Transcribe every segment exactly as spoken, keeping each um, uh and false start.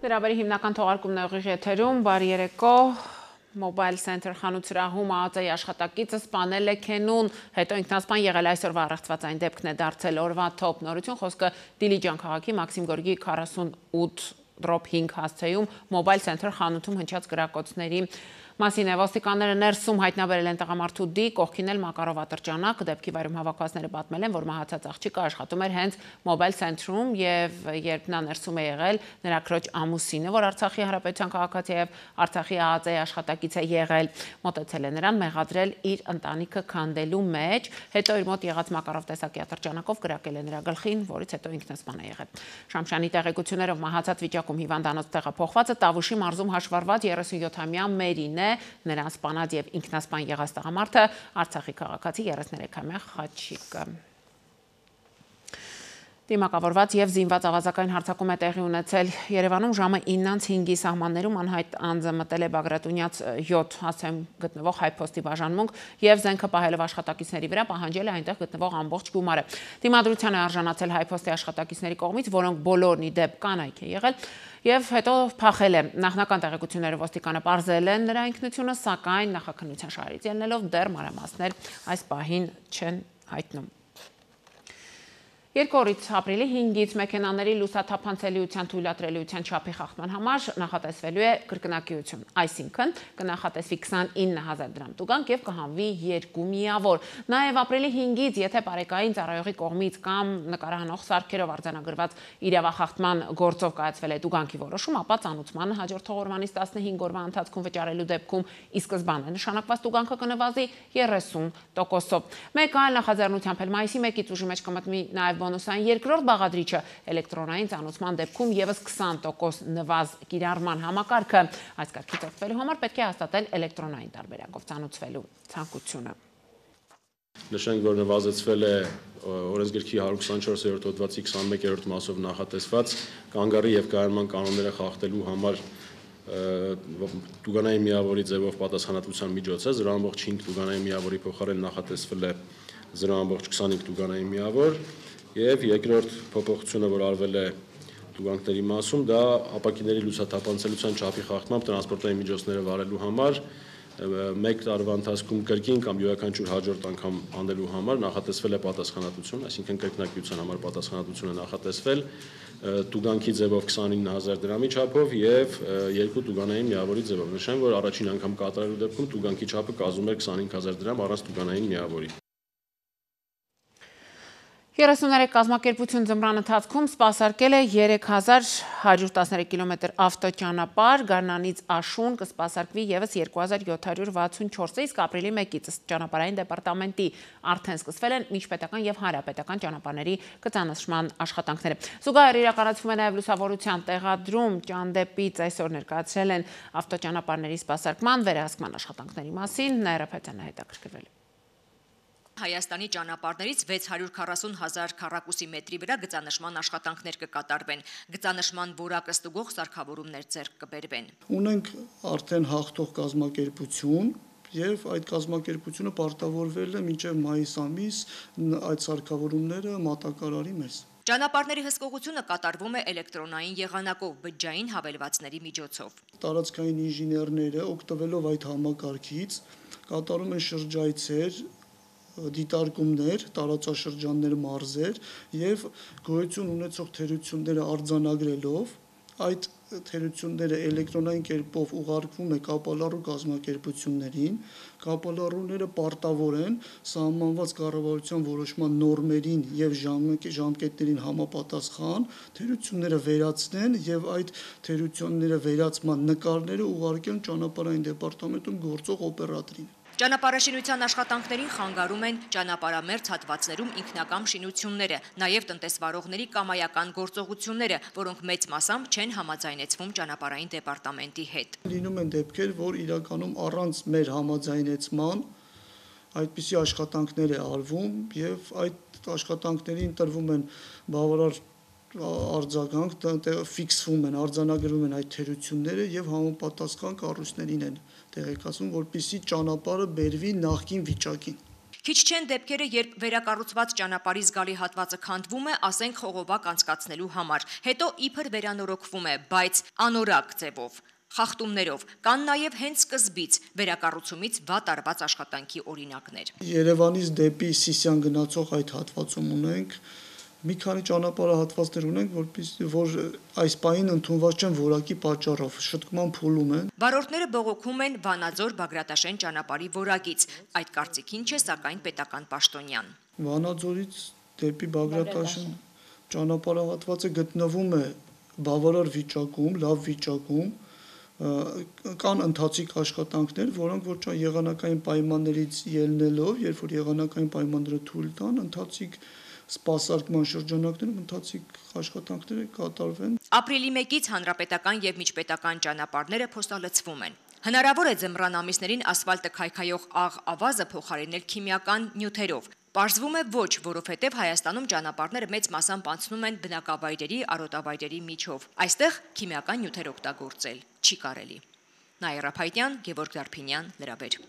Դրաբերի հիմնական թողարկումն է ուղիղ եթերում, բարի երեկո, Mobile Center խանութ սրահում ԱԱԾ-ի աշխատակիցը սպանել է Քենուն, հետո ինքնասպան եղել այսօրվա առեղծված դեպքն է դարձել օրվա թոփ նորություն, խոսքը Դիլիջան քաղաքի Մաքսիմ Գորգի քառասունութ հինգ հասցեում Mobile Center խանութում հնչած կրակոցների մասին է, ոստիկանները ներսում հայտնաբերել են տղամարդու դի, կողքին էլ Մակարով ատրճանակ, դեպքի վայրում հավաքվածները պատմել են, որ մահացած աղջիկը աշխատում էր հենց Mobile Center-ում եւ երբ նա ներսում է եղել, նրա քրոջ ամուսինը, որ Արցախի Հանրապետության քաղաքացի եւ Արցախի ԱԱԾ-ի աշխատակից է եղել, մոտեցել է նրան մեղադրել իր ընտանիքը քանդելու մեջ, հետո իր մոտ եղած Մակարով տեսակի ատրճանակով կրակել է նրա գլխին, որից հետո ինքնասպան է եղել։ Շամշյանի տեղեկություններով մահացած վիճակում հիվանդանոց տեղափոխվածը Տավուշի մարզում հաշվառված երեսունյոթամյա Մերին է, նրան սպանած եւ ինքնասպան եղած տղամարդը Արցախի քաղաքացի երեսներեքամյա Խաչիկը։ Դիմակավորված եւ զինված ավազակային հարձակում է տեղի ունեցել Երևանում ժամը իննից հինգի սահմաններում անհայտ անձը մտել է Բագրատունյաց յոթ հասցեում գտնվող հայփոստի բաժանմունք եւ զենքը պահելով աշխատակիցների վրա պահանջել է այնտեղ գտնվող ամբողջ գումարը։ Դիմադրության է արժանացել հայփոստի աշխատակիցների կողմից, որոնք բոլորն ի դեպ կանայք է եղել եւ հետո փախել է։ Նախնական տեղեկությունները ոստիկանը պարզել են նրա ինքնությունը, սակայն նախաքննության շահերից ելնելով դեռ մանրամասներ այս պահին չեն հայտնում։ Երկու օրից ապրիլի հինգից մեքենաների լուսաթափանցելիության թույլատրելիության չափի խախտման համար նախատեսվելու է կրկնակիություն, այսինքն կնախատեսվի քսանինը հազար դրամ տուգանք եւ կհանվի երկու միավոր։ Նաեւ ապրիլի հինգից, եթե բարեկային ծառայողի կողմից կամ նկարահանող սարքերով արձանագրված իրավախախտման գործով կայացվել է տուգանքի որոշում, ապա ծանուցմանը հաջորդ օրվանից տասնհինգ օրվա ընթացքում վճարելու դեպքում ի սկզբանե նշանակված տուգանքը կնվազի երեսուն տոկոսով։ Մեկ այլ նախաձեռնությամբ էլ մայիսի մեկից ուժի մեջ կմտնի նաեւ բոնուսային երկրորդ բաղադրիչը էլեկտրոնային ծանուցման դեպքում եւս քսան տոկոս նվազ կիրառման համակարգը։ Այս կարգից օգտվելու համար պետք է հաստատել էլեկտրոնային տարբերակով ծանուցվելու ցանկությունը։ Նշենք, որ նվազեցվել է օրենսգրքի հարյուր քսանչորսերորդ հոդվածի քսանմեկերորդ մասով նախատեսված կանգառի եւ կայարման կանոնները խախտելու համար տուգանային միավորի ձևով պատասխանատվության միջոց է, զրո ամբողջ հինգ տուգանային միավորի փոխարեն նախատեսվել է զրո ամբողջ քսանհինգ տուգանային միավոր եւ երկրորդ փոփոխությունը, որ արվել է տուգանքների մասում, դա ապակիների լուսաթափանցելիության չափի խախտմամբ տրանսպորտային միջոցները վարելու համար մեկ տարվա ընթացքում կրկին կամ յուրաքանչյուր հաջորդ անգամ անելու համար նախատեսվել է պատասխանատվություն, այսինքն կրկնակիության համար պատասխանատվությունը նախատեսվել տուգանքի ձևով քսանինը հազար դրամի չափով եւ երկու տուգանային միավորի ձևով։ Նշեմ, որ առաջին անգամ կատարելու դեպքում տուգանքի չափը կազմում էր քսանհինգ հազար դրամ առանց տուգանային միավորի։ երեսուներեք կազմակերպություն ձմռան ընթացքում սպասարկել է երեք հազար հարյուր տասներեք կիլոմետր ավտոճանապարհ, Գարնանից Աշուն կսպասարկվի եւս երկու հազար յոթ հարյուր վաթսունչորսը, իսկ ապրիլի մեկից ճանապարհային դեպարտամենտի արդեն սկսվել են միջպետական եւ հանրապետական ճանապարհների կծանշման աշխատանքները։ Զուգահեռ իրականացվում է նաեւ լուսավորության տեղադրում, Ճանդեպից այսօր ներկայացրել են ավտոճանապարհների սպասարկման վերահսկման աշխատանքների մասին, Նայրապետյանը հետաքրքրվել է։ Հայաստանի ճանապարհներից վեց հարյուր քառասուն հազար քառակուսի մետրի վրա գծանշման աշխատանքներ կկատարվեն, գծանշման որակը ստուգող սարքավորումներ ձեռք կբերվեն։ Ունենք արդեն հաղթող կազմակերպություն եւ այդ կազմակերպությունը պարտավորվել է մինչեւ մայիս ամիս այդ սարքավորումները մատակարարի մեզ։ Ճանապարհների հսկողությունը կատարվում է էլեկտրոնային եղանակով, բջջային հավելվածների միջոցով։ Տարածքային ինժեներները օգտվելով այդ համակարգից կատարում են շրջայցեր, դիտարկումներ, տարածաշրջաններ, մարզեր եւ գոյություն ունեցող թերությունները արձանագրելով այդ թերությունները էլեկտրոնային կերպով ուղարկվում է կապալառու կազմակերպություններին, կապալառուները պարտավոր են սահմանված կառավարության որոշման նորմերին եւ ժամկետներին համապատասխան թերությունները վերացնեն եւ այդ թերությունները վերացման նկարները ուղարկեն ճանապարհային դեպարտամենտում գործող օպերատորին։ Ճանապարհաշինության աշխատանքներին խանգարում են ճանապարհամերձ հատվածներում ինքնակամ շինությունները, նաև տնտեսվարողների կամայական գործողությունները, որոնք մեծ մասամբ չեն համաձայնեցվում ճանապարհային դեպարտամենտի հետ։ Լինում են դեպքեր, որ իրականում առանց մեր համաձայնեցման այդպիսի աշխատանքներ է արվում եւ այդ աշխատանքներին տրվում են բավարար արձագանք, ֆիքսվում են, արձանագրվում են այդ թերությունները եւ համապատասխան կառույցներին են տեղեկացվում, որպեսզի ճանապարհը բերվի նախկին վիճակին։ Քիչ չեն դեպքերը, երբ վերակառուցված ճանապարհի զգալի հատվածը քանդվում է, ասենք խողովակ անցկացնելու համար, հետո իբր վերանորոգվում է, բայց անորակ ձևով, խախտումներով, կան նաև հենց սկզբից վերակառուցումից վատ արված աշխատանքի օրինակներ։ Երևանից դեպի Սիսիան գնացող այդ հատվածում ունենք մի քանի ճանապարհահատվածներ ունենք, որ այս պահին ընդունված չեն որակի պատճառով, շտկման փուլում են։ Վարորդները բողոքում են Վանաձոր Բագրատաշեն ճանապարհի որակից։ Այդ կարծիքին չէ սակայն պետական պաշտոնյան։ Վանաձորից դեպի Բագրատաշեն ճանապարհահատվածը գտնվում է բավարար վիճակում, լավ վիճակում, կան ընթացիկ աշխատանքներ, որոնք որ եղանակային պայմաններից ելնելով, երբ որ եղանակային պայմանները թույլ տան, ընթացիկ սպասարկման շրջանակներում ընթացիկ աշխատանքները կատարվեն։ Ապրիլի մեկից հանրապետական եւ միջպետական ճանապարհները փոստալցվում են։ Հնարավոր է ձմռան ամիսներին ասֆալտը քայքայող աղ ավազը փոխարինել քիմիական նյութերով։ Պարզվում է ոչ, որովհետև Հայաստանում ճանապարհները մեծ մասամբ անցնում են բնակավայրերի, արոտավայրերի միջով։ Այստեղ քիմիական նյութեր օգտագործել չի կարելի։ Նաիրա Փայտյան, Գևորգ Դարփինյան, Լրաբեր։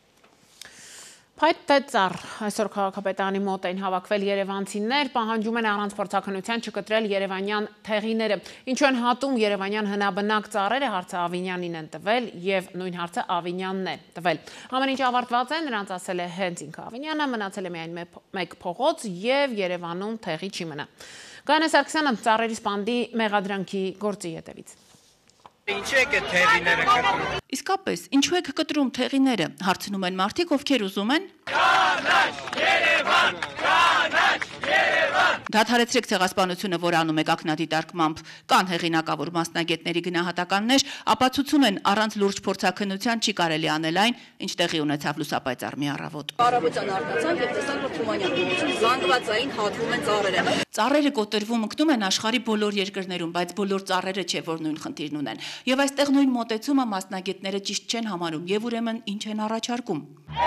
Փայտ թե ծառ, այսօր քաղաքապետարանի մոտ են հավաքվել երևանցիներ, պահանջում են առանց փորձաքննության չկտրել երևանյան թեղիները։ Ինչու են հատում երևանյան հնաբնակ ծառերը, հարցը Ավինյանին են տվել եւ նույն հարցը Ավինյանն է տվել։ Ամեն ինչ ավարտված է, նրանց ասել է հենց ինքը Ավինյանը, մնացել է միայն մեկ փողոց եւ Երևանում թեղի չի մնա։ Գայանե Սարգսյանը ծառերի սպանդի մեղադրանքի գործի հետևից։ Ինչու եք այդ թեղիները կտրում։ Իսկապես, ինչու եք կտրում թեղիները, հարցնում են մարդիկ, ովքեր ուզում են Կանաչ Երևան, կանաչ Երևան։ Դադարեցրեք ցեղասպանությունը, որ անում եք ակնադիտարկմամբ, կան հեղինակավոր մասնագետների գնահատականներ, ապացուցում են առանց լուրջ փորձաքննության չի կարելի անել այն, ինչ տեղի ունեցավ լուսապայծառ մի առավոտ։ Առավոտյան արտացանք եւ տեսանք, որ Թումանյան փողոցում զանգվածային հատվում են ծառերը։ Ծառերը կոտրվում ընկնում են աշխարհի բոլոր երկրներում, բայց բոլոր ծառերը չէ, որ նույն խնդիրն ունեն։ Եվ այստեղ նույն մոտեցումը մասնագետները ճիշտ չեն համարում եւ ուրեմն ինչ են առաջարկում։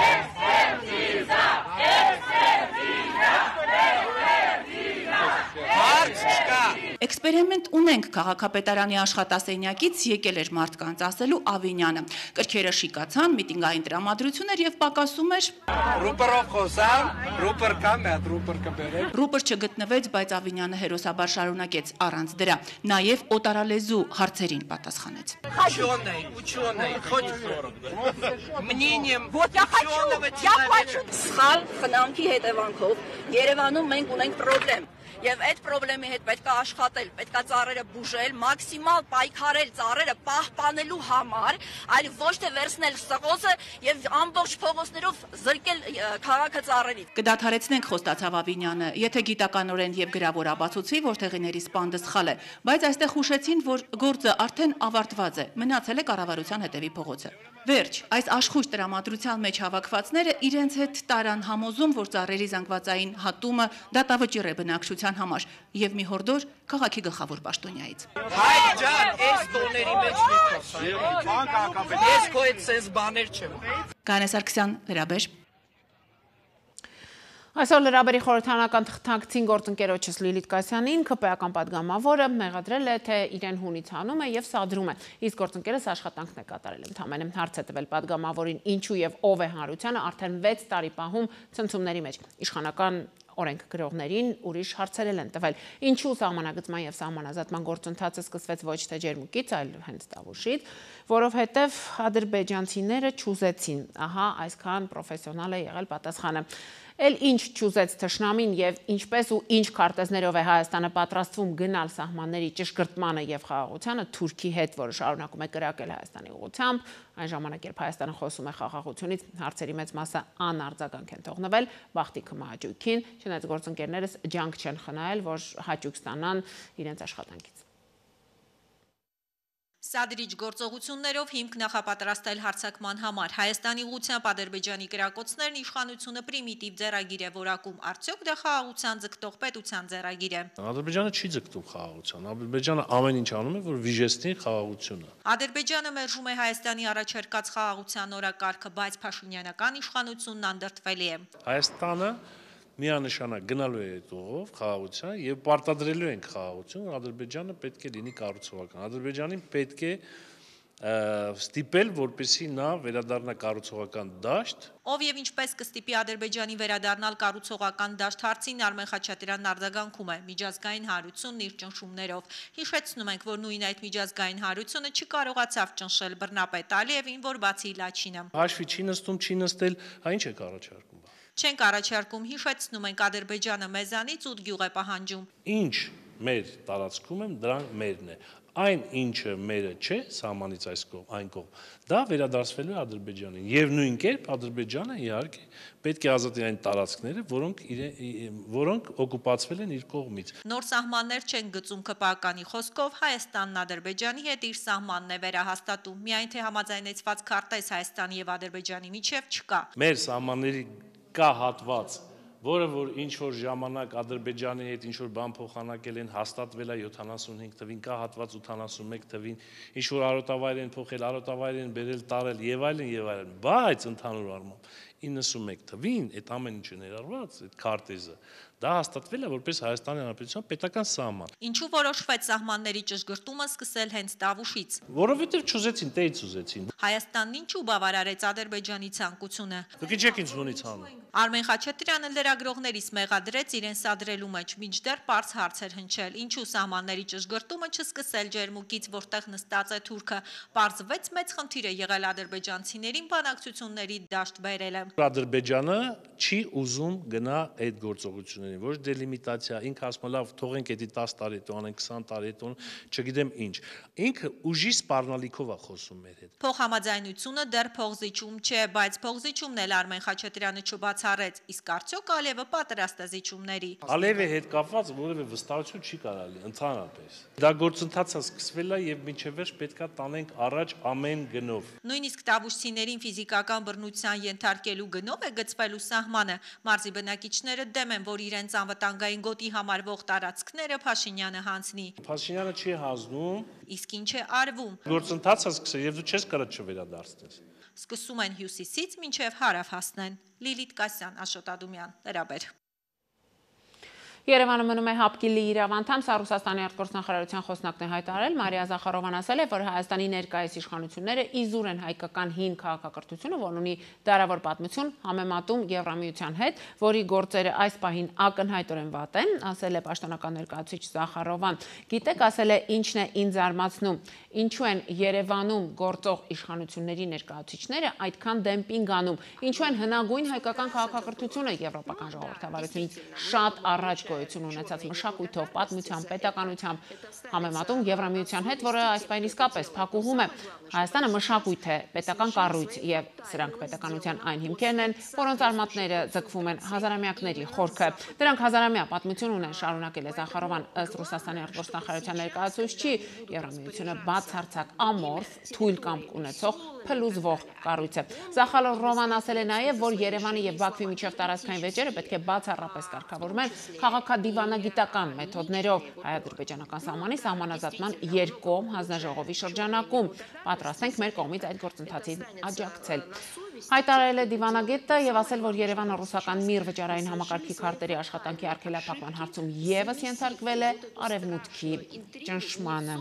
Էքսպերիմենտ ունենք քաղաքապետարանի աշխատասենյակից եկել էր մարդկանց ասելու Ավինյանը։ Կրքերը շիկացան, միտինգային տրամադրություն էր եւ պակասում էր Ռուպերով խոսամ, ռուպեր կամ է, ռուպեր կբերեմ։ Ռուպեր չգտնվեց, բայց Ավինյանը հերոսաբար շարունակեց առանց դրա։ Նաեւ օտարալեզու հարցերին պատասխանեց։ Ученый, ученый, хоть мнением ученого человека. Սխալ խնամքի հետևանքով Երևանում մենք ունենք խնդրեմ։ Եվ այդ խնդրեմի հետ պետք է աշխատել, պետք է ծառերը բուժել, մաքսիմալ պայքարել ծառերը պահպանելու համար, այլ ոչ թե վերցնել սղոցը եւ ամբողջ փողոցներով զրկել քաղաքը ծառերից։ Կդադարեցնենք, խոստացավ Ավինյանը, եթե գիտականորեն եւ գրավոր ապացուցի, որ թեղիների սպանդը սխալ է, բայց այստեղ հուշեցին, որ գործը արդեն ավարտված է, մնացել է կառավարության հետևի փողոցը։ Վերջ, այս աշխույժ տրամադրության մեջ հավաքվածները իրենց հետ տարան համոզում, որ ծառերի զանգվածային հատումը դատավճիռ է բնակչության համար եւ մի հորդոր քաղաքի գլխավոր պաշտոնյայից։ Հայ ջան, այս տոների մեջ մի խոսա։ Ես քո այդ sense բաներ չեմ։ Գայանե Սարգսյան, Լրաբեր։ Այսօր Լրաբերի խորհրդարանական թղթակցին գործընկերոջս Լիլիթ Կասյանին ԿՊ-ական պատգամավորը մեղադրել է, թե իրեն հունից հանում է եւ սադրում է, իսկ գործընկերս աշխատանքն է կատարել ընդամենը։ Հարց է տվել պատգամավորին ինչու եւ ով է հանրությանը արդեն վեց տարի պահում ցնցումների մեջ։ Իշխանական օրենք գրողներին ուրիշ հարցեր են տվել։ Ինչու սահմանագծման եւ սահմանազատման գործընթացը սկսվեց ոչ թե ջերմուկից, այլ հենց Տավուշից, որովհետեւ ադրբեջանցիները չուզեցին։ Ահա այսքան պրոֆեսիոնալ է եղել պատասխանը։ Էլ ինչ չուզեց թշնամին եւ ինչպես ու ինչ քարտեզներով է Հայաստանը պատրաստվում գնալ սահմանների ճշգրտմանը եւ խաղաղությանը Թուրքի հետ, որը շարունակում է կրակել Հայաստանի ուղղությամբ, այն ժամանակ երբ Հայաստանը խոսում է խաղաղությունից, հարցերի մեծ մասը անարձագանք են թողնվել, բախտի կմահաճույքին, չնայած գործընկերներս ջանք չեն խնայել, որ հաճույք ստանան իրենց աշխատանքից։ Սադրիչ գործողություններով հիմք նախապատրաստել հարձակման համար Հայաստանի ուղղությամբ Ադրբեջանի կրակոցներն իշխանությունը պրիմիտիվ ձեռագիր է որակում, արդյոք դա խաղաղության ձգտող պետության ձեռագիր է։ Ադրբեջանը չի ձգտում խաղաղության, Ադրբեջանը ամեն ինչ անում է, որ վիժեցնի խաղաղությունը։ Ադրբեջանը մերժում է Հայաստանի առաջարկած խաղաղության օրակարգը, բայց փաշինյանական իշխանությունն անդրդվելի է։ Հայաստանը միանշանակ գնալու է այդ ուղով խաղաղության եւ պարտադրելու ենք խաղաղություն, որ Ադրբեջանը պետք է լինի կառուցողական։ Ադրբեջանին պետք է ստիպել, որպեսզի նա վերադառնա կառուցողական դաշտ։ Ով եւ ինչպես կստիպի Ադրբեջանի վերադառնալ կառուցողական դաշտ հարցին Արմեն Խաչատրյանն արձագանքում է միջազգային հանրությունն իր ճնշումներով։ Հիշեցնում ենք, որ նույն այդ միջազգային հանրությունը չկարողացավ ճնշել բռնապետ Ալիևին, որ բացի Լաչինը Հաշվի չի նստում, չի նստել, այն ինչ է առաջարկում։ Չենք առաջարկում, հիշեցնում ենք Ադրբեջանը մեզանից ութ գյուղ է պահանջում։ Ինչ մեր տարածքում եմ, դրան մերն է։ Այն ինչը մերը չէ, սահմանից այս կողմ, այն կողմ, դա վերադարձվելու է Ադրբեջանին։ Եվ նույն կերպ Ադրբեջանը իհարկե պետք է ազատի այն տարածքները, որոնք որոնք օկուպացվել են իր կողմից։ Նոր սահմաններ չեն գծում ԿՊԱ-կանի խոսքով, Հայաստանն Ադրբեջանի հետ իր սահմանն է վերահաստատում, միայն թե համաձայնեցված քարտեզ Հայաստանի եւ Ադրբեջանի միջև չկա։ Մեր սահմանների կա հատված, որը որ ինչ որ ժամանակ Ադրբեջանի հետ ինչ որ բան փոխանակել են, հաստատվել է յոթանասունհինգ թվին, կա հատված ութանասունմեկ թվին, ինչ որ արոտավայր են փոխել, արոտավայր են բերել, տարել եւ այլն եւ այլն, բայց ընդհանուր առմամբ իննսունմեկ թվին այդ ամեն ինչը ներառված, այդ քարտեզը, դա հաստատվել է որպես Հայաստանի Հանրապետության պետական սահման։ Ինչու որոշվեց սահմանների ճշգրտումը սկսել հենց Տավուշից։ Որովհետև չուզեցին, տեից ուզեցին։ Հայաստանն ինչու բավարարեց Ադրբեջանի ցանկությունը։ Դուք ինչ եք ինձ հունից անում։ Արմեն Խաչատրյանը լրագրողներից մեղադրեց իրեն սադրելու մեջ, մինչդեռ պարզ հարցեր հնչել։ Ինչու սահմանների ճշգրտումը չսկսել Ջերմուկից, որտեղ նստած է թուրքը։ Պարզվեց մեծ խնդիր է եղել ադրբեջանցիներին բանակցությունների դաշտ բերելը։ Ադրբեջանը չի ուզում գնա այդ գործողություններին, ոչ դելիմիտացիա, ինքը ասում է լավ, թողենք էդի տասը տարի հետո անենք, քսան տարի հետո, չգիտեմ ինչ։ Ինքը ուժի սպառնալիքով է խոսում մեր հետ։ Փոխհամաձայնությունը դեռ փողզիչում չէ, բայց փողզիչումն էլ Արմեն Խաչատրյանը չբացառեց, իսկ արդյոք Ալիևը պատրաստ է զիջումների։ Ալիևի հետ կապված որևէ վստահություն չի կարելի ընդհանրապես։ Դա գործընթացը սկսվել է եւ մինչեւ վերջ պետքա տանենք առաջ ամեն գնով։ Նույնիսկ տավուշցիներին ֆիզիկական բռնության ենթարկելու գնով է գծվելու սահմանը։ Մարզի բնակիչները դեմ են, որ իրենց անվտանգային գոտի համարվող տարածքները Փաշինյանը հանձնի։ Փաշինյանը չի հանձնում։ Իսկ ինչ է արվում։ Գործընթացը սկսել եւ դու չես կարող չվերադարձնես։ Սկսում են հյուսիսից մինչև հարավ հասնեն։ Լիլիթ Կասյան, Աշոտ Ադումյան, Լրաբեր։ Երևանը մնում է հապկիլի իրավանդամ, սա Ռուսաստանի արտգործնախարարության խոսնակն է հայտարարել, Մարիա Զախարովան ասել է, որ Հայաստանի ներկայիս իշխանությունները իզուր են հայկական հին քաղաքակրթությունը, որն ունի դարավոր պատմություն, համեմատում Եվրամիության հետ, որի գործերը այս պահին ակնհայտորեն վատ են, ասել է պաշտոնական ներկայացուցիչ Զախարովան։ Գիտեք, ասել է, ինչն է ինձ զարմացնում, ինչու են Երևանում գործող իշխանությունների ներկայացուցիչները այդքան դեմպինգ անում, ինչու են հնագույն հայկական քաղաքակրթությունը Եվրոպական ժողովրդավարությունից շատ առաջ գոյություն ունեցած մշակույթով, պատմությամբ, պետականությամբ համեմատում Եվրամիության հետ, որը այս պահին իսկապես փակուղում է։ Հայաստանը մշակույթ է, պետական կառույց եւ սրանք պետականության այն հիմքերն են, որոնց արմատները ձգվում են հազարամյակների խորքը։ Դրանք հազարամյա պատմություն ունեն, շարունակել է Զախարովան, ըստ Ռուսաստանի արտգործնախարարության ներկայացուցչի, Եվրամիությունը բացարձակ ամորֆ, թույլ կամք ունեցող փլուզվող կառույց է։ Զախարովան ասել է նաեւ, որ Երևանի եւ Բաքվի միջև տարածքային վեճերը պետք է բացառապես կարգավորվում են քաղաքադիվանագիտական մեթոդներով հայ-ադրբեջանական սահմանի սահմանազատման երկկողմ հանձնաժողովի շրջանակում։ Պատրաստ ենք մեր կողմից այդ գործընթացին աջակցել։ Հայտարարել է դիվանագետը եւ ասել, որ Երևանը ռուսական միր վճարային համակարգի քարտերի աշխատանքի արգելափակման հարցում եւս ենթարկվել է արևմուտքի ճնշմանը։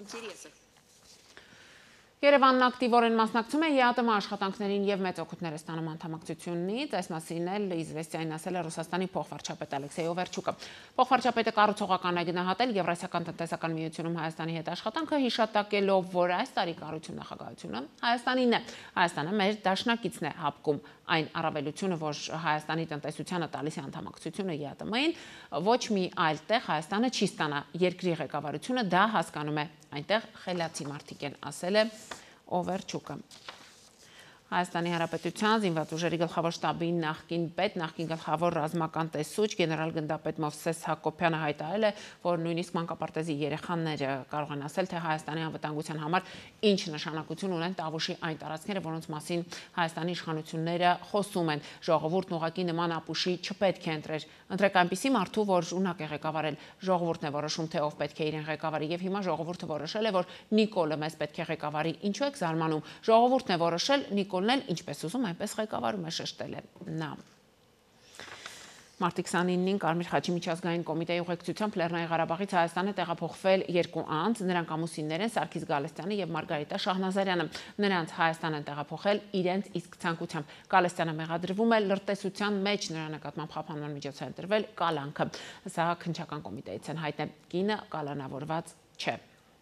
Երևանն ակտիվորեն մասնակցում է ԵԱՏՄ աշխատանքներին եւ մեծ օգուտներ է ստանում անդամակցությունից, այս մասին էլ Իզվեստիային ասել է Ռուսաստանի փոխվարչապետ Ալեքսեյ Օվերչուկը։ Փոխվարչապետը կառուցողական է գնահատել Եվրասիական տնտեսական միությունում Հայաստանի հետ աշխատանքը, հիշատակելով, որ այս տարի կառույցում նախագահությունը Հայաստանին է։ Հայաստանը մեր դաշնակիցն է հապկում այն առավելությունը, որ Հայաստանի տնտեսությանը տալիս է անդամակցությունը ԵԱՏՄ-ին, ոչ մի այլ տեղ Հայաստանը չի ստանա երկրի ղեկավարությունը, դա հասկանում է, այնտեղ խելացի մարդիկ են, ասել է Օվերչուկը։ Հայաստանի Հանրապետության զինված ուժերի գլխավոր շտաբի նախկին պետ, նախկին գլխավոր ռազմական տեսուչ գեներալ գնդապետ Մովսես Հակոբյանը հայտարարել է, որ նույնիսկ մանկապարտեզի երեխաները կարող են ասել, թե Հայաստանի անվտանգության համար ինչ նշանակություն ունեն Տավուշի այն տարածքները, որոնց մասին Հայաստանի իշխանությունները խոսում են։ Ժողովուրդն ուղղակի նման ապուշի չպետք է ընտրեր։ Ընտրեք այնպիսի մարդու, որ ունակ է ղեկավարել։ Ժողովուրդն է որոշում, թե ով պետք է իրեն ղեկավարի, եւ հիմա ժողովուրդը որոշել է, որ Նիկոլը մեզ պետք է ղեկավարի։ Ինչու եք զարմանում։ Ժողովուրդն է որոշել, Նիկոլն էլ ինչպես ուզում, այնպես ղեկավարում է, շեշտել է նա։ Մարտի քսանինին Կարմիր խաչի միջազգային կոմիտեի ուղեկցությամբ Լեռնային Ղարաբաղից Հայաստան է տեղափոխվել երկու անձ, նրանք ամուսիններ են Սարգիս Գալստյանը եւ Մարգարիտա Շահնազարյանը։ Նրանց Հայաստան են տեղափոխել իրենց իսկ ցանկությամբ։ Գալստյանը մեղադրվում է լրտեսության մեջ, նրա նկատմամբ խափանման միջոց է ընտրվել կալանքը։ Սա քննչական կոմիտեից են հայտնել, կինը կալանավորված չէ։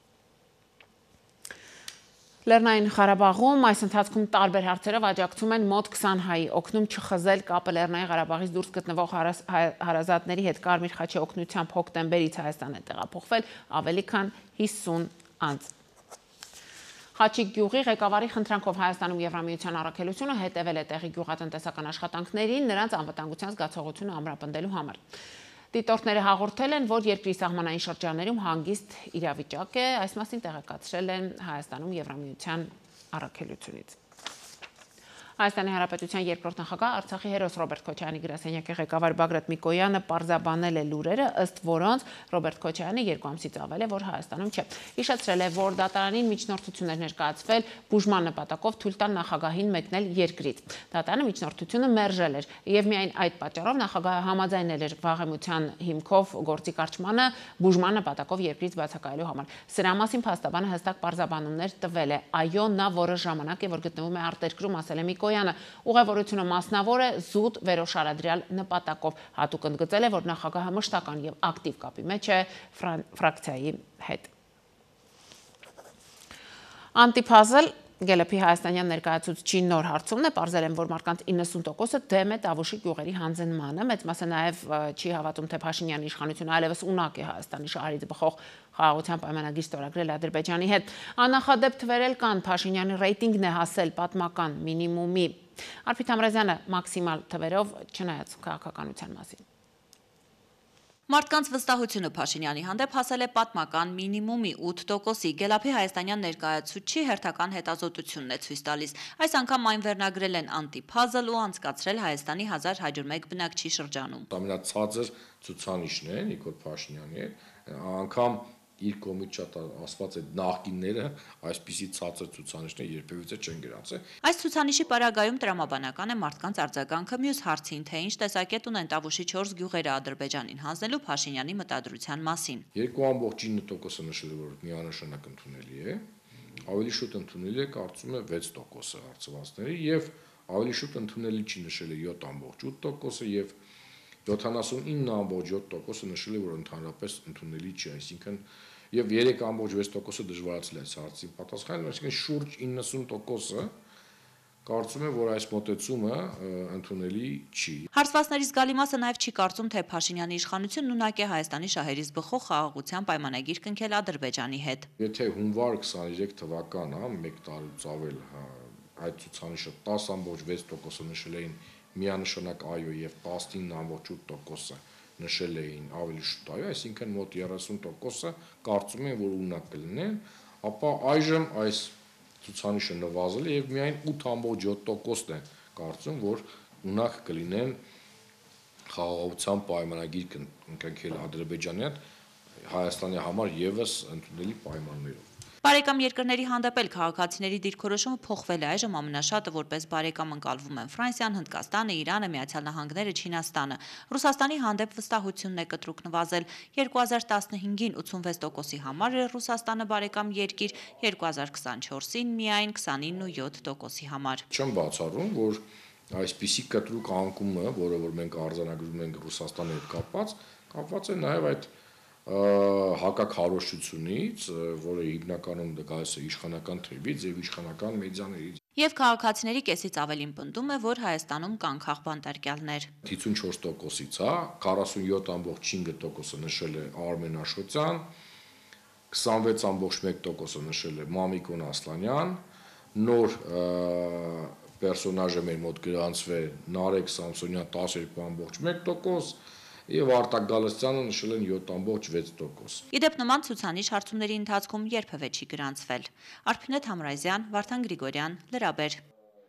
Լեռնային Ղարաբաղում այս ընթացքում տարբեր հարցերով աջակցում են մոտ քսան հայի, օգնում չխզել կապը Լեռնային Ղարաբաղից դուրս գտնվող հարազատների հետ Կարմիր խաչի օգնությամբ հոկտեմբերից Հայաստան է տեղափոխվել ավելի քան հիսուն անձ։ Խաչիկ գյուղի ղեկավարի խնդրանքով Հայաստանում Եվրամիության առաքելությունը հետևել է տեղի գյուղատնտեսական աշխատանքներին, նրանց անվտանգության զգացողությունը ամրապնդելու համար։ Դիտորդները հաղորդել են, որ երկրի սահմանային շրջաններում հանգիստ իրավիճակ է, այս մասին տեղեկացրել են Հայաստանում Եվրամիության առաքելությունից։ Հայաստանի Հանրապետության երկրորդ նախագահ Արցախի հերոս Ռոբերտ Քոչարյանի գրասենյակի ղեկավար Բագրատ Միկոյանը պարզաբանել է լուրերը, ըստ որոնց Ռոբերտ Քոչարյանը երկու ամսից ավել է, որ Հայաստանում չէ։ Հիշեցրել է, որ դատարանին միջնորդություններ ներկայացվել բուժման նպատակով թույլ տալ նախագահին մեկնել երկրից։ Դատարանը միջնորդությունը մերժել էր եւ միայն այդ պատճառով նախագահը համաձայնել էր վաղեմության հիմքով գործի կարճմանը բուժման նպատակով երկրից բացակայելու համար։ Սրա մասին փաստաբանը հստակ պարզաբանումներ տվել է։ Այո, նա որոշ ժամանակ է, որ գտնվում է արտերկրում, ասել է Միկոյանը։ Ուղևորությունը մասնավոր է զուտ վերոշարադրյալ նպատակով։ Հատուկ ընդգծել է, որ նախագահը մշտական եւ ակտիվ կապի մեջ է ֆրակցիայի հետ։ Անտիփազլ Գելեփի հայաստանյան ներկայացուցչի նոր հարցումն է, պարզել են, որ մարդկանց իննսուն տոկոսը դեմ է Տավուշի գյուղերի հանձնմանը, մեծ մասը նաև չի հավատում, թե Փաշինյանի իշխանությունը այլևս ունակ է Հայաստանի շահերից բխող խաղաղության պայմանագիր ստորագրել Ադրբեջանի հետ։ Աննախադեպ թվերել կան, Փաշինյանի ռեյտինգն է հասել պատմական մինիմումի։ Արփիտ Համրազյանը մաքսիմալ թվերով չնայած քաղաքականության մասին։ Մարդկանց վստահությունը Փաշինյանի հանդեպ հասել է պատմական մինիմումի ութ տոկոսի։ Գելափի հայաստանյան ներկայացուցչի հերթական հետազոտությունն է ցույց տալիս։ Այս անգամ այն վերնագրել են անտիփազլ ու անցկացրել Հայաստանի հազար հարյուր մեկ բնակչի շրջանում։ Ամենացածր ցուցանիշն է Նիկոլ Փաշինյանի, անգամ իր կողմից շատ ասված է նախկինները այսպիսի ցածր ցուցանիշներ երբևիցե չեն գրանցել։ Այս ցուցանիշի պարագայում տրամաբանական է մարդկանց արձագանքը մյուս հարցին, թե ինչ տեսակետ ունեն Տավուշի չորս գյուղերը Ադրբեջանին հանձնելու Փաշինյանի մտադրության մասին։ երկու ամբողջ ինը տոկոսը նշել է, որ միանշանակ ընդունելի է, ավելի շուտ ընդունելի է, կարծում եմ վեց տոկոսը հարցվածների եւ ավելի շուտ ընդունելի չի նշել է յոթ ամբողջ ութ տոկոսը եւ յոթանասունինը ամբողջ յոթ տոկոսը նշել է, որ ընդհանրապես ընդունելի չի, այսինքն եւ երեք ամբողջ վեց տոկոսը դժվարացել է այս հարցին պատասխանել, այսինքն շուրջ իննսուն տոկոսը կարծում եմ, որ այս մոտեցումը ընդունելի չի։ Հարցվածների զգալի մասը նաև չի կարծում, թե Փաշինյանի իշխանությունն ունակ է Հայաստանի շահերից բխող խաղաղության պայմանագիր կնքել Ադրբեջանի հետ։ Եթե հունվար քսաներեք թվական, հա, մեկ տարուց ավել, այդ ցուցանիշը տասը ամբողջ վեց տոկոսը նշել էին միանշանակ այո եւ տասնինը ամբողջ ութ տոկոսը նշել էին ավելի շուտ այո, այսինքն մոտ երեսուն տոկոսը կարծում են, որ ունակ կլինեն, ապա այժմ այս ցուցանիշը նվազել է եւ միայն ութ ամբողջ յոթ տոկոսն է կարծում, որ ունակ կլինեն խաղաղության պայմանագիր կնքել Ադրբեջանի հետ Հայաստանի համար եւս ընդունելի պայմաններով։ Բարեկամ երկրների հանդեպ էլ քաղաքացիների դիրքորոշումը փոխվել է, այժմ ամենաշատը որպես բարեկամ ընկալվում են Ֆրանսիան, Հնդկաստանը, Իրանը, Միացյալ Նահանգները, Չինաստանը։ Ռուսաստանի հանդեպ վստահությունն է կտրուկ նվազել։ երկու հազար տասնհինգին ութսունվեց տոկոսի համար էր Ռուսաստանը բարեկամ երկիր, երկու հազար քսանչորսին միայն քսանինը ու յոթ տոկոսի համար։ Չեմ բացառում, որ այսպիսի կտրուկ անկումը, որը որ մենք արձանագրում ենք Ռուսաստանի հետ կապված, կապված է նաև այդ հակաքարոզչությունից, որը հիմնականում գալիս է իշխանական թևից եւ իշխանական մեդիաներից։ Եվ քաղաքացիների կեսից ավելին պնդում է, որ Հայաստանում կան քաղբանտարկյալներ։ հիսունչորս տոկոսից, հա, քառասունյոթ ամբողջ հինգ տոկոսը նշել է Արմեն Աշոտյան, քսանվեց ամբողջ մեկ տոկոսը նշել է Մամիկոն Ասլանյան, նոր պերսոնաժը մեր մոտ գրանցվել Նարեկ Սամսոնյան տասներկու ամբողջ մեկ տոկոս եւ Արտակ Գալստյանը նշել են յոթ ամբողջ վեց տոկոս։ Իդեպ նման ցուցանիշ հարցումների ընթացքում երբևէ չի գրանցվել։ Արփինետ Համրազյան, Վարդան Գրիգորյան, Լրաբեր։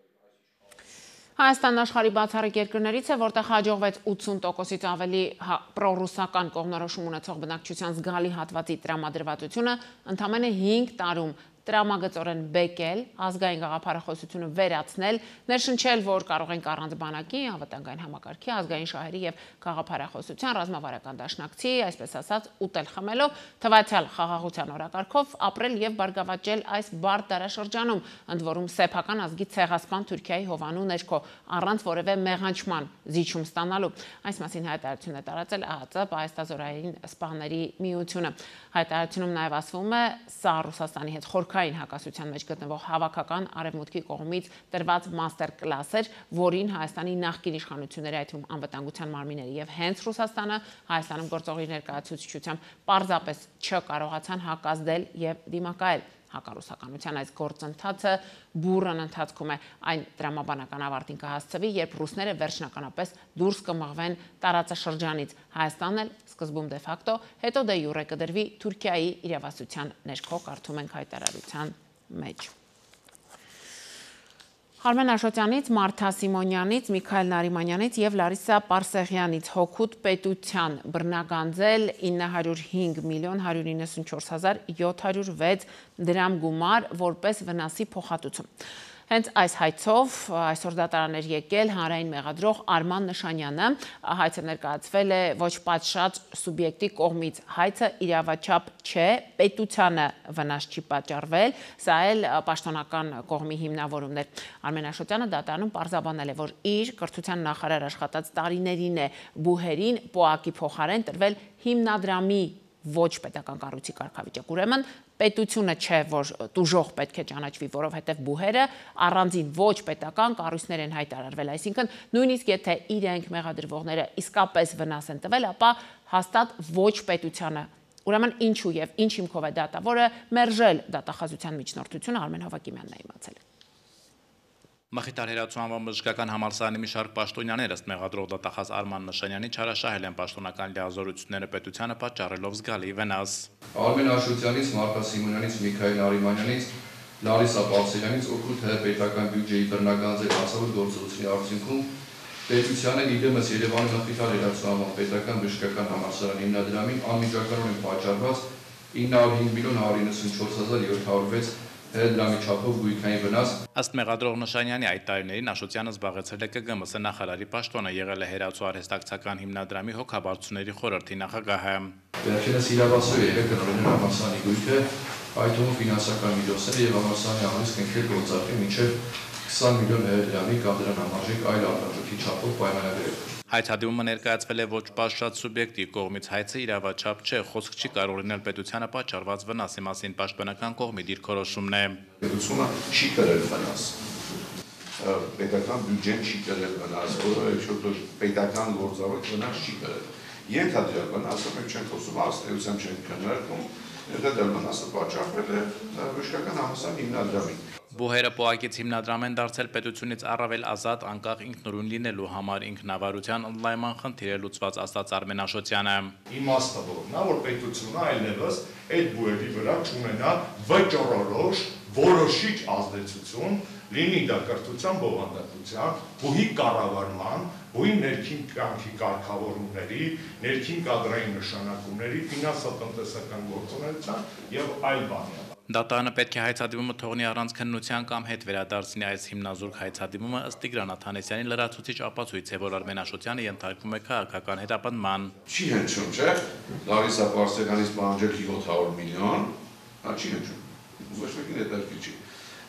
Հայաստանն աշխարհի բացառիկ երկրներից է, որտեղ հաջողվեց ութսուն տոկոսից ավելի պրոռուսական կողմնորոշում ունեցող բնակչության զգալի հատվածի տրամադրվածությունը ընդամենը հինգ տարում տրամագծորեն բեկել, ազգային գաղափարախոսությունը վերացնել, ներշնչել, որ կարող ենք առանց բանակի, անվտանգային համակարգի, ազգային շահերի եւ գաղափարախոսության ռազմավարական դաշնակցի, այսպես ասած, ուտել խմելով, թվացial խաղաղության օրակարգով ապրել եւ բարգավաճել այս բարդ դարաշրջանում, ընդ որում սեփական ազգի ցեղասպան Թուրքիայի հովանու ներքո առանց որևէ մեղանչման զիջում ստանալու։ Այս մասին հայտարարություն է տարածել ԱՀԾ պահեստազորային սպաների միությունը։ Հայտարարությունում նաև ասվում է, սա Ռուսաստանի հետ խորքային հակասության մեջ գտնվող հավաքական արևմուտքի կողմից տրված մաստեր կլաս էր, որին Հայաստանի նախկին իշխանությունների, այդ թվում անվտանգության մարմինները եւ հենց Ռուսաստանը Հայաստանում գործող իր ներկայացուցչությամբ պարզապես չկարողացան հակազդել եւ դիմակայել։ Հակառուսականության այս գործընթացը բուրըն ընթացքում է, այն տրամաբանական ավարտին կհասցվի, երբ ռուսները վերջնականապես դուրս կմղվեն տարածաշրջանից, Հայաստանն էլ սկզբում դե ֆակտո, հետո դե յուրե կդրվի Թուրքիայի իրավասության ներքո, կարդում ենք հայտարարության մեջ։ Արմեն Աշոտյանից, Մարթա Սիմոնյանից, Միքայել Նարիմանյանից եւ Լարիսա Պարսեղյանից հօգուտ պետության բռնագանձել ինը հարյուր հինգ միլիոն հարյուր իննսունչորս հազար յոթ հարյուր վեց դրամ գումար որպես վնասի փոխհատուցում։ Հենց այս հայցով այսօր դատարան էր եկել հանրային մեղադրող Արման Նշանյանը, հայցը ներկայացվել է ոչ պատշաճ սուբյեկտի կողմից, հայցը իրավաչափ չէ, պետությանը վնաս չի պատճառվել, սա էլ պաշտոնական կողմի հիմնավորումն էր։ Արմեն Աշոտյանը դատարանում պարզաբանել է, որ իր կրթության նախարար աշխատած տարիներին է բուհերին պոակի փոխարեն տրվել հիմնադրամի ոչ պետական կառույցի կարգավիճակ, ուրեմն պետությունը չէ, որ տուժող պետք է ճանաչվի, որովհետև բուհերը առանձին ոչ պետական կառույցներ են հայտարարվել, այսինքն նույնիսկ եթե իրենք մեղադրվողները իսկապես վնաս են տվել, ապա հաստատ ոչ պետությանը, ուրեմն ինչու եւ ինչ հիմքով է դատավորը մերժել դատախազության միջնորդությունը, Արմեն Հովակիմյանն է իմացել։ Մխիթար հերացու անվան բժշկական համալսարանի մի շարք պաշտոնյաներ ըստ մեղադրող դատախազ Արման Նշանյանի չարաշահել են պաշտոնական լիազորությունները պետությանը պատճառելով զգալի վնաս։ Արմեն Աշոտյանից, Մարտա Սիմոնյանից, Միքայել Նարիմանյանից, Լարիսա Պարսեղյանից օգուտ է պետական բյուջեի բռնագանձել հասարակ գործողությունների արդյունքում պետությանը իդեմս Երևանի Մխիթար հերացու անվան պետական բժշկական համալսարանի հիմնադրամին անմիջականորեն պատճառված ինը հարյուր հինգ միլիոն հարյուր իննսունչորս հազար յոթ հարյուր վեց դրամի չափով գույքային վնաս։ Ըստ մեղադրող Նշանյանի այդ տարիներին Աշոտյանը զբաղեցրել է Կ Գ M S նախարարի պաշտոնը, եղել է հերացու արհեստակցական հիմնադրամի հոգաբարձությունների խորհրդի նախագահը։ Վերջինս իրավասու է եղել տնօրեն համալսարանի գույքը, այդ թվում ֆինանսական միջոցները եւ համալսարանի համալսարանի կնքել գործարքի մինչեւ քսան միլիոն դրամի կամ դրան համարժեք այլ արտադրության չափով պայմանագրել։ Հայցադիմումը ներկայացվել է ոչ պատշաճ սուբյեկտի կողմից, հայցը իրավաչափ չէ, խոսք չի կարող լինել պետությանը պատճառված վնասի մասին, պաշտպանական կողմի դիրքորոշումն է։ Պետությունը չի կրել վնաս, պետական բյուջեն չի կրել վնաս, որը պետական գործառույթ վնաս չի կրել։ Ենթադրյալ վնասը մենք չենք խոսում, ըստ չենք քննարկում, դա վնասը պատճառվել է բժշկական համալսարանի հիմնադրամին։ Բուհերը պոակից հիմնադրամ են դարձել պետությունից առավել ազատ անկախ ինքնուրույն լինելու համար, ինքնավարության ընդլայնման խնդիր է լուծված, ասաց Արմեն Աշոտյանը։ Իմաստը որն է, որ պետությունը այլևս այդ բուհերի վրա չունենա վճռորոշ, որոշիչ ազդեցություն, լինի դա կրթության բովանդակության, բուհի կառավարման, բուհի ներքին կյանքի կարգավորումների, ներքին կադրային նշանակումների, ֆինանսատնտեսական գործունեության եւ այլ բաների։ Դատարանը պետք է հայցադիմումը թողնի առանց քննության կամ հետ վերադարձնի այս հիմնազուրկ հայցադիմումը ըստ Տիգրան Աթանեսյանի լրացուցիչ ապացույց է, որ Արմեն Աշոտյանը ենթարկվում է քաղաքական հետապնդման։ Չի հնչում, չէ՞։ Լարիսա Պարսեղյանից պահանջել յոթ հարյուր միլիոն, հա չի հնչում։ Ոչ մեկին հետաքրքիր չի։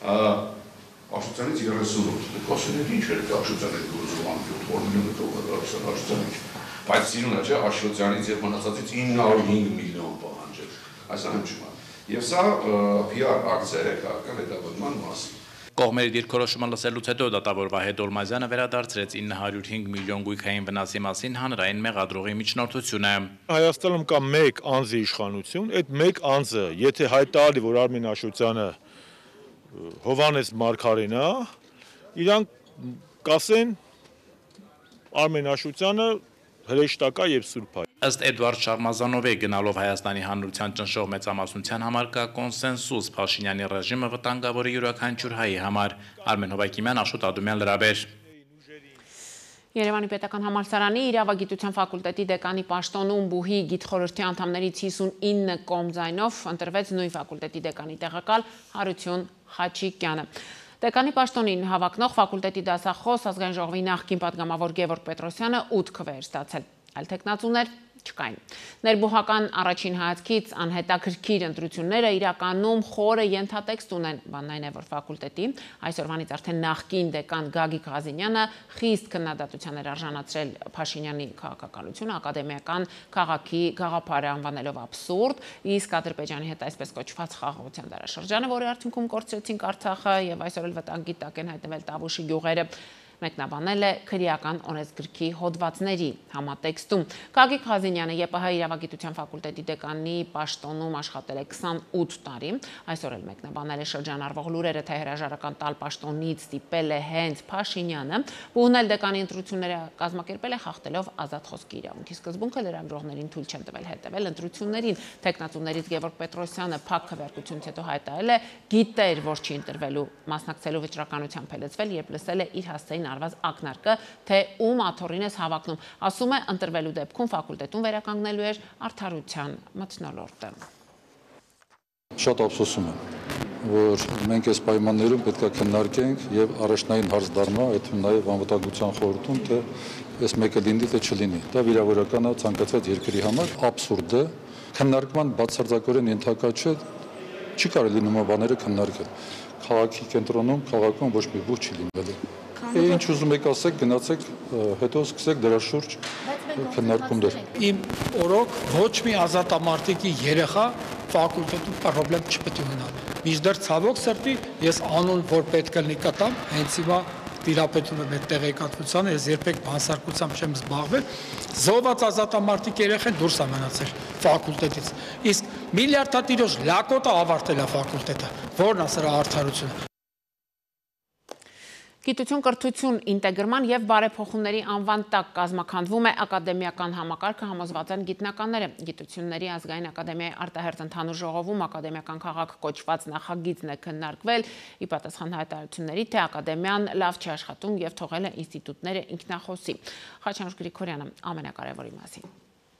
Աշոտյանից երեսունոց, կասեն ինչ էր Աշոտյանը գործում յոթ հարյուր միլիոն տոկոս Աշոտյանից։ Բայց սիրուն է, չէ՞, Աշոտյանից եւ մնացածից ինը հարյուր հինգ միլիոն պահանջել։ Այսա հնչում է։ Եվ սա P R ակցիա է քաղաքական հետապնդման մասին։ Կողմերի դիրքորոշումը լսելուց հետո դատավոր Վահե Դոլմազյանը վերադարձրեց ինը հարյուր հինգ միլիոն գույքային վնասի մասին հանրային մեղադրողի միջնորդությունը։ Հայաստանում կա մեկ անձի իշխանություն, այդ մեկ անձը, եթե հայտարարի, որ Արմեն Աշոտյանը Հովհաննես Մարգարեն է, իրանք կասեն Արմեն Աշոտյանը հրեշտակա եւ սուրբ է։ Ըստ Էդուարդ Շարմազանովի գնալով Հայաստանի Հանրության ճնշող մեծամասնության համար կա կոնսենսուս Փաշինյանի ռեժիմը վտանգավոր է յուրաքանչյուր հայի համար։ Արմեն Հովակիմյան, Աշոտ Ադումյան, Լրաբեր։ Երևանի պետական համալսարանի իրավագիտության ֆակուլտետի դեկանի պաշտոնում բուհի գիտխորհրդի անդամներից հիսունինը կողմձայնով ընտրվեց նույն ֆակուլտետի դեկանի տեղակալ Հարություն Խաչիկյանը։ Դեկանի պաշտոնին հավակնող ֆակուլտետի դասախոս ազգային ժողովի նախկին պատգամավոր Գևորգ Պետրոսյանը ութ քվե էր ստացել, այլ տեխնացուներ չկային։ Ներբուհական առաջին հայացքից անհետաքրքիր ընտրությունները իրականում խորը ենթատեքստ ունեն, բանն այն է, որ ֆակուլտետի այսօրվանից արդեն նախկին դեկան Գագիկ Ղազինյանը խիստ քննադատության էր արժանացրել Փաշինյանի քաղաքականությունը, ակադեմիական քաղաքի գաղափարը անվանելով աբսուրդ, իսկ Ադրբեջանի հետ այսպես կոչված խաղաղության դարաշրջանը, որի արդյունքում կորցրեցինք Արցախը եւ այսօր էլ վտանգի տակ են հայտնվել Տավուշի գյուղերը, մեկնաբանել է քրեական օրենսգրքի հոդվածների համատեքստում։ Գագիկ Ղազինյանը ԵՊՀ իրավագիտության ֆակուլտետի դեկանի պաշտոնում աշխատել է քսանութ տարի, այսօր էլ մեկնաբանել է շրջանառվող լուրերը, թե հրաժարական տալ պաշտոնից ստիպել է հենց Փաշինյանը, բուհնել դեկանի ընտրությունները կազմակերպել է խախտելով ազատ խոսքի իրավունքի սկզբունքը, լրագրողներին թույլ չեն տվել հետևել ընտրություններին։ Տեխնացուներից Գևորգ Պետրոսյանը փակ քվեարկությունից հետո հայտարարել է, գիտեր, որ չի ընտրվելու, մասնակցելու վճռականությամբ է լծվել, երբ լսել է իր հասցեին արված ակնարկը, թե ում աթոռին ես հավակնում, ասում է, ընտրվելու դեպքում ֆակուլտետում վերականգնելու էր արդարության մթնոլորտը։ Շատ ափսոսում եմ, որ մենք այս պայմաններում պետք է քննարկենք եւ առաջնային հարց դառնա, այդ նաեւ անվտանգության խորհրդում, թե այս մեկը լինի, թե չլինի։ Դա վիրավորական է ցանկացած երկրի համար, աբսուրդ է, քննարկման բացարձակորեն ենթակա չէ, չի կարելի նման բաները քննարկել։ Քաղաքի կենտրոնում, քաղաքում ոչ մի բուխ չի լինելու։ Ինչ ուզում եք ասեք, գնացեք, հետո սկսեք դրա շուրջ քննարկումներ։ Իմ օրոք ոչ մի ազատամարտիկի երեխա ֆակուլտետում պրոբլեմ չպետք է ունենա։ Մինչդեռ ցավոք սրտի ես անուն, որ պետք է լինի կտամ, հենց հիմա տիրապետում եմ այդ տեղեկատվությանը, ես երբեք բանսարկությամբ չեմ զբաղվել, զոհված ազատամարտիկ երեխան դուրս է մնացել ֆակուլտետից։ Իսկ միլիարդատիրոջ լակոտը ավարտել է ֆակուլտետը, որն է սրա արդարությունը։ Գիտություն, կրթություն, ինտեգրման եւ բարեփոխումների անվան տակ կազմաքանդվում է ակադեմիական համակարգը, համոզված են գիտնականները։ Գիտությունների ազգային ակադեմիայի արտահերթ ընդհանուր ժողովում ակադեմիական քաղաք կոչված նախագիծն է քննարկվել, ի պատասխան հայտարարությունների, թե ակադեմիան լավ չի աշխատում եւ թողել է ինստիտուտները ինքնախոսի։ Խաչանուշ Գրիգորյանը ամենակարևորի մասին։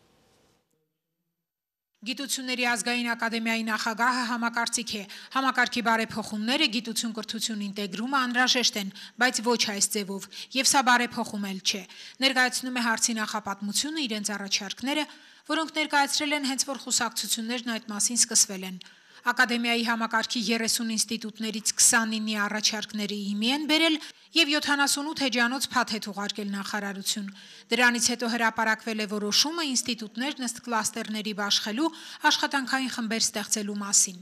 Գիտությունների ազգային ակադեմիայի նախագահը համակարծիք է։ Համակարգի բարեփոխումները, գիտություն, կրթություն, ինտեգրումը անհրաժեշտ են, բայց ոչ այս ձևով, եւ սա բարեփոխում էլ չէ։ Ներկայացնում է հարցի նախապատմությունը իրենց առաջարկները, որոնք ներկայացրել են հենց որ խուսակցություններն այդ մասին սկսվել են։ Ակադեմիայի համակարգի երեսուն ինստիտուտներից քսանինի առաջարկները իմի են բերել եւ յոթանասունութ էջանոց փաթեթ ուղարկել նախարարություն։ Դրանից հետո հրապարակվել է որոշումը ինստիտուտներն ըստ կլաստերների բաշխելու աշխատանքային խմբեր ստեղծելու մասին։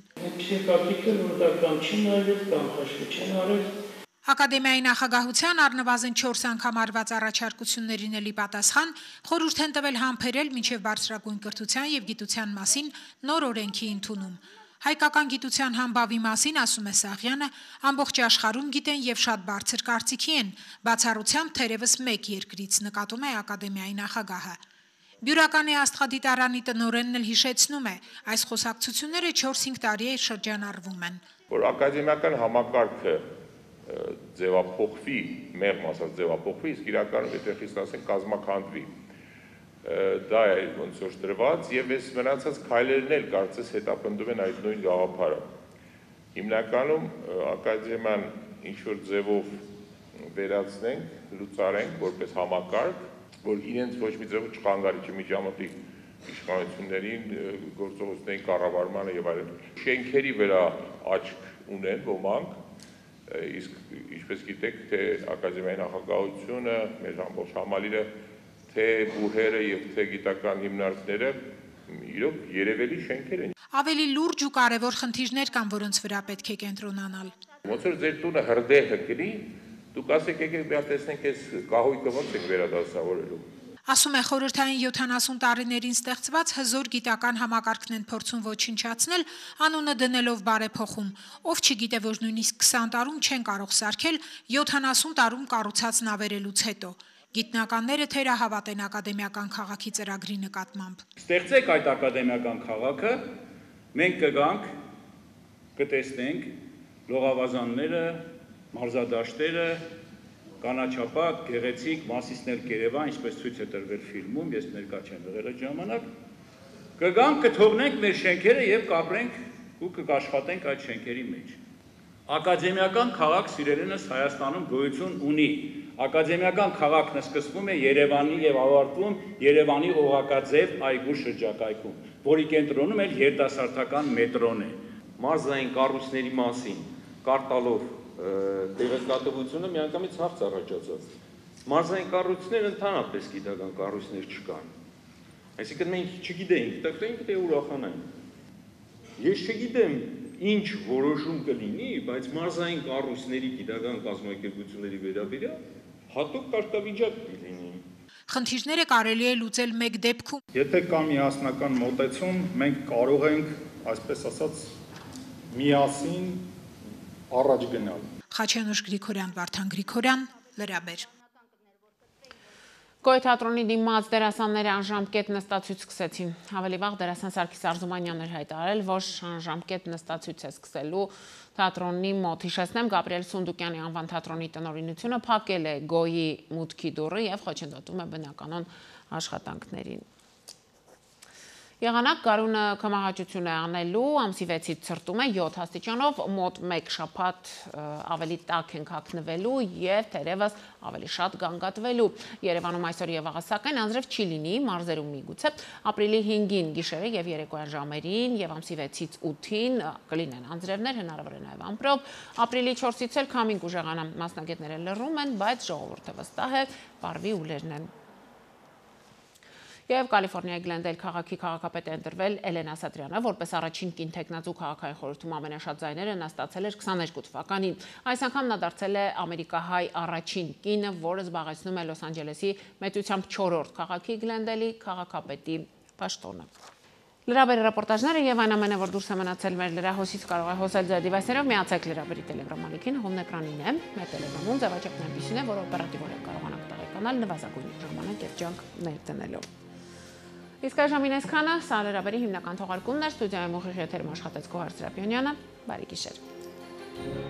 Ակադեմիայի նախագահության առնվազն չորս անգամ արված առաջարկություններին էլի պատասխան խորհուրդ են տվել համբերել մինչև բարձրագույն կրթության եւ գիտության մասին նոր օրենքի ընդունում։ Հայկական գիտության համբավի մասին, ասում է Սաղյանը, ամբողջ աշխարհում գիտեն եւ շատ բարձր կարծիքի են, բացառությամբ թերևս մեկ երկրից, նկատում է ակադեմիայի նախագահը։ Բյուրականի աստղադիտարանի տնօրենն էլ հիշեցնում է, այս խոսակցությունները չորս-հինգ տարի է շրջանառվում են։ Որ ակադեմիական համակարգը ձևափոխվի, մեղմ ասած ձևափոխվի, իսկ իրականում եթե խիստ ասենք կազմաքանդվի։ Դա է ոնց որ դրված եւ այս մնացած քայլերն էլ կարծես հետապնդում են այդ նույն գաղափարը։ Հիմնականում ակադեմիան ինչ որ ձևով վերացնենք, լուծարենք որպես համակարգ, որ իրենց ոչ մի ձևով չխանգարի չմիջամտի իշխանություններին, գործողությունների կառավարմանը եւ այլն։ Շենքերի վրա աչք ունեն ոմանք, իսկ ինչպես գիտեք, թե ակադեմիայի նախագահությունը, մեր ամբողջ համալիրը, թե բուհերը եւ թե գիտական հիմնարկները իրոք երևելի շենքեր են։ Ավելի լուրջ ու կարևոր խնդիրներ կան, որոնց վրա պետք է կենտրոնանալ։ Ոնց որ ձեր տունը հրդեհը գրի, դուք ասեք եկեք մի հատ տեսնենք այս կահույքը ոնց եք վերադասավորելու։ Ասում է խորհրդային յոթանասուն տարիներին ստեղծված հզոր գիտական համակարգն են փորձում ոչնչացնել, անունը դնելով բարեփոխում, ով չգիտե, որ նույնիսկ քսան տարում չեն կարող սարքել յոթանասուն տարում կառուցած նավերելուց հետո։ Գիտնականները թերահավատ են ակադեմիական քաղաքի ծրագրի նկատմամբ։ Ստեղծեք այդ ակադեմիական քաղաքը, մենք կգանք, կտեսնենք լողավազանները, մարզադաշտերը, կանաչապատ, գեղեցիկ, Մասիսներ Երևան, ինչպես ցույց է տրվել ֆիլմում, ես ներկա չեմ եղել այդ ժամանակ, կգանք կթողնենք մեր շենքերը եւ կապրենք ու կաշխատենք այդ շենքերի մեջ։ Ակադեմիական քաղաք սիրելինս Հայաստանում գոյություն ունի։ Ակադեմիական քաղաքն սկսվում է Երևանի եւ ավարտվում Երևանի օղակաձև այգու շրջակայքում, որի կենտրոնում էլ երիտասարդական մետրոն է։ Մարզային կառույցների մասին կարտալով տեղեկատվությունը միանգամից հարց առաջացած։ Մարզային կառույցներ ընդհանրապես գիտական կառույցներ չկան։ Այսինքն մենք չգիտեինք, տակտենք թե ուրախանանք։ Ես չգիտեմ ինչ որոշում կլինի, բայց մարզային կառույցների գիտական կազմակերպությունների վերաբերյալ հատուկ կարգավիճակ կլինի։ Խնդիրները կարելի է լուծել մեկ դեպքում։ Եթե կա միասնական մոտեցում, մենք կարող ենք, այսպես ասած, միասին առաջ գնալ։ Խաչանուշ Գրիգորյան, Վարդան Գրիգորյան, Լրաբեր։ Գոյ թատրոնի դիմաց դերասանները անժամկետ նստացույց սկսեցին։ Ավելի վաղ դերասան Սարգիս Արզումանյանն էր հայտարարել, որ անժամկետ նստացույց է սկսելու թատրոնի մոտ։ Հիշեցնեմ, Գաբրիել Սունդուկյանի անվան թատրոնի տնօրինությունը փակել է Գոյի մուտքի դուռը եւ խոչընդոտում է բնականոն աշխատանքներին։ Եղանակ գարունը կմահաճություն է անելու, ամսի վեցից ցրտում է յոթ աստիճանով, մոտ մեկ շաբաթ ավելի տաք ենք հագնվելու եւ թերևս ավելի շատ գանգատվելու։ Երևանում այսօր եւ աղա սակայն անձրև չի լինի, մարզերում միգուցե ապրիլի հինգին գիշերը եւ երեկոյան ժամերին եւ ամսի վեցից ութին կլինեն անձրևներ, հնարավոր է նաեւ ամպրոպ։ Ապրիլի չորսից էլ քամին կուժեղանա, մասնագետները լռում են, բայց ժողովուրդը վստահ է, բարվի ուլերն են։ Եվ Կալիֆորնիայի Գլենդեյլ քաղաքի քաղաքապետ է ընտրվել Էլենա Սատրյանը, որպես առաջին կին թեկնածու քաղաքային խորհրդում ամենաշատ ձայները նա ստացել էր քսաներկու թվականին։ Այս անգամ նա դարձել է ամերիկահայ առաջին կինը, որը զբաղեցնում է Լոս Անջելեսի մեծությամբ չորրորդ քաղաքի Գլենդեյլի քաղաքապետի պաշտոնը։ Լրաբերի ռեպորտաժները եւ այն ամենը, որ դուրս է մնացել մեր լրահոսից, կարող է հոսել ձեր դիվայսերով, միացեք Լրաբերի տելեգրամ ալիքին, հողն էկրանին է, մեր տելեգրամում ձևաչափն այնպիսին է, որ օպերատիվորեն կարողանաք տեղեկանալ նվազագույն ժամանակ եւ ջանք ներդնելով։ Իսկ այժմ այսքանը, սա Լրաբերի հիմնական թողարկումն էր, ստուդիայում ուղիղ եթերում աշխատեց Գոհար Սրապյոնյանը, բարի գիշեր։